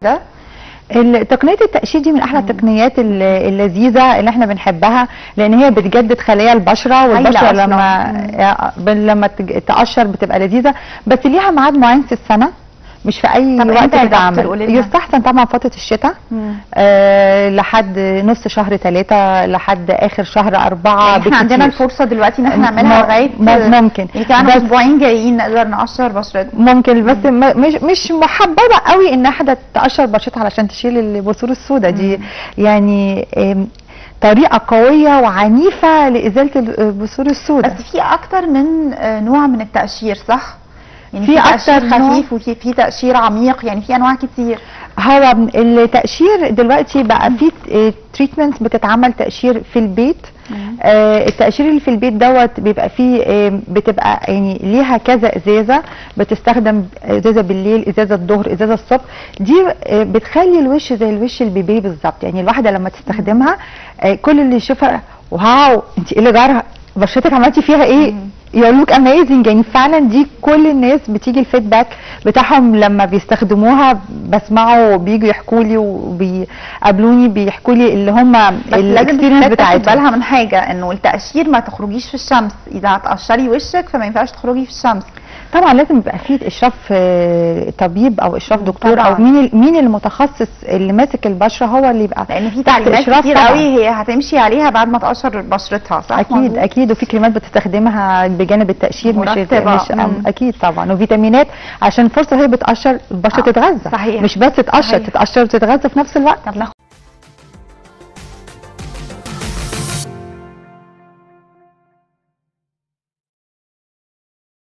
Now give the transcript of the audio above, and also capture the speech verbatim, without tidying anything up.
ده؟ تقنيه التقشير دي من احلى التقنيات اللذيذه اللي احنا بنحبها، لان هي بتجدد خلايا البشره، والبشره لما لما تقشر بتبقى لذيذه، بس ليها ميعاد معين في السنه، مش في اي وقت تتعمل. يستحسن طبعا فتره الشتاء آه لحد نص شهر ثلاثة لحد اخر شهر أربعة. يعني احنا عندنا الفرصه دلوقتي ان احنا نعملها لغايه ممكن يعني كمان اسبوعين جايين نقدر نقشر بشرتنا ممكن، بس مش مش محببه قوي ان حد تقشر بشرتها علشان تشيل البثور السوداء دي. يعني طريقه قويه وعنيفه لازاله البثور السوداء. بس في اكتر من نوع من التقشير صح؟ يعني في تقشير خفيف وفي في تقشير عميق، يعني في انواع كتير. هو التقشير دلوقتي بقى في تريتمنت بتتعمل تقشير في البيت. آه التقشير اللي في البيت دوت بيبقى فيه آه بتبقى يعني ليها كذا ازازه، بتستخدم ازازه بالليل، ازازه الظهر، ازازه الصبح. دي آه بتخلي الوش زي الوش البيبي بالظبط. يعني الواحده لما تستخدمها آه كل اللي يشوفها واو انت ايه اللي جرى بشرتك، عملتي فيها ايه؟ يو لوك اميزنج. يعني فعلا دي كل الناس بتيجي الفيدباك بتاعهم لما بيستخدموها، بسمعه بييجوا يحكوا لي وبيقابلوني بيحكوا لي اللي هم الاكسبيرينس بتاعتهم. بس بالها من حاجه، انه التقشير ما تخرجيش في الشمس، اذا هتقشري وشك فما ينفعش تخرجي في الشمس. طبعا لازم يبقى فيه اشراف طبيب او اشراف دكتور طبعا. او مين مين المتخصص اللي ماسك البشره هو اللي يبقى، لان في تعليمات كتير قوي هي هتمشي عليها بعد ما تقشر بشرتها صح؟ اكيد مزبوط. اكيد وفي كريمات بتستخدمها بجانب التقشير مش, مش اكيد طبعا، وفيتامينات عشان فرصه هي بتقشر البشره تتغذى، صحيح. مش بس تقشر، تتقشر وتتغذى في نفس الوقت. طب